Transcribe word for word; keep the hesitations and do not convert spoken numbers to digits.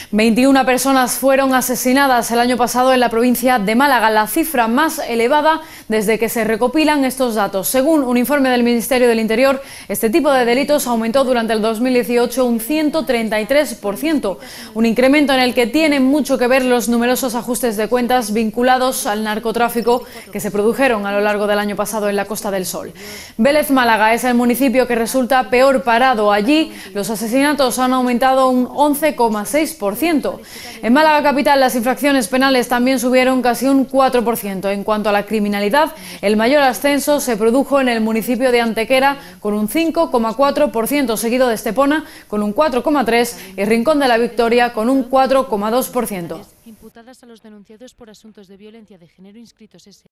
veintiuna personas fueron asesinadas el año pasado en la provincia de Málaga, la cifra más elevada desde que se recopilan estos datos. Según un informe del Ministerio del Interior, este tipo de delitos aumentó durante el dos mil dieciocho un ciento treinta y tres por ciento, un incremento en el que tienen mucho que ver los numerosos ajustes de cuentas vinculados al narcotráfico que se produjeron a lo largo del año pasado en la Costa del Sol. Vélez Málaga es el municipio que resulta peor parado. Allí los asesinatos han aumentado un once coma seis por ciento. En Málaga capital las infracciones penales también subieron casi un cuatro por ciento. En cuanto a la criminalidad, el mayor ascenso se produjo en el municipio de Antequera con un cinco coma cuatro por ciento, seguido de Estepona con un cuatro coma tres por ciento y Rincón de la Victoria con un cuatro coma dos por ciento. Imputadas a los denunciados por asuntos de violencia de género inscritos